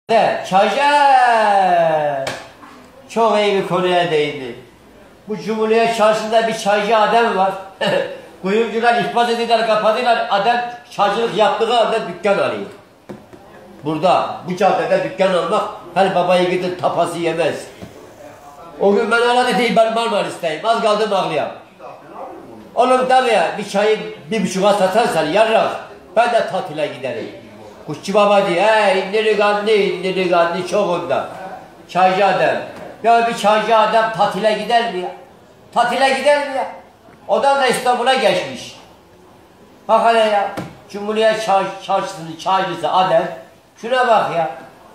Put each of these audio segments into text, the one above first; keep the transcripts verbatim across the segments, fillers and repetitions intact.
Evet, çaycı çok iyi bir konuya değindi. Bu Cumhuriyet Çarşı'nda bir çaycı adam var. Kuyumcular ihbar ediyorlar, kapatıyorlar. Adam çaycılık yaptığı halde dükkan alıyor. Burada, bu caddede dükkan almak her babayı gidip tapası yemez. O gün ben ona dedi, ben Marmaris'teyim. Az kaldım ağlayam. Oğlum tabii ya, bir çayı bir buçuğa satarsan yarrak, ben de tatile giderim. Kuşçu baba diyor, he indiri gandı, indiri gandı çok onda. Çaycı adam. Ya bir çaycı adam tatile gider mi ya? Tatile gider mi ya? Odan da İstanbul'a geçmiş. Bak hele ya, Cumhuriyet Çar Çarşısı'nın çaycısı adam. Şuna bak ya.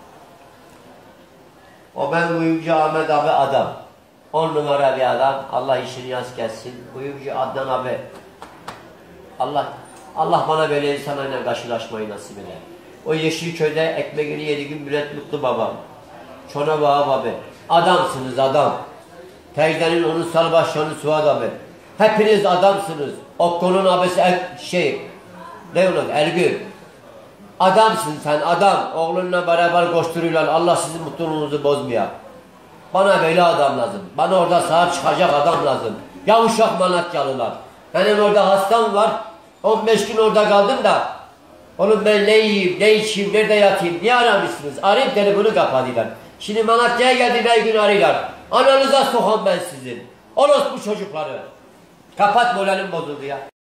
O ben kuyumcu Ahmet abi adam. On numara bir adam. Allah işini yaz kessin. Kuyumcu Adnan abi. Allah Allah bana böyle insanlarla karşılaşmayı nasip eder. O Yeşilköy'de ekmeğini yedi gün Bülent Mutlu babam. Çona Vahap abi. Adamsınız adam. Tecde'nin onun salbaşyanı Suat abi. Hepiniz adamsınız. Okko'nun abisi şey. Ne olur? Ergün. Adamsın sen adam. Oğlunla beraber koşturuyorlar. Allah sizin mutluluğunuzu bozmuyor. Bana böyle adam lazım. Bana orada sahip çıkacak adam lazım. Yavuşak Malatyalılar. Benim orada hastam var. on beş gün orada kaldım da. Oğlum ben ne yiyeyim, ne içeyim, nerede yatayım? Niye aramışsınız? Arayıp telefonu kapatıyorlar. Şimdi Malatya'ya geldi her gün arıyorlar. Ananıza sokam ben sizin. Orospu çocukları. Kapat, moralim bozuldu ya.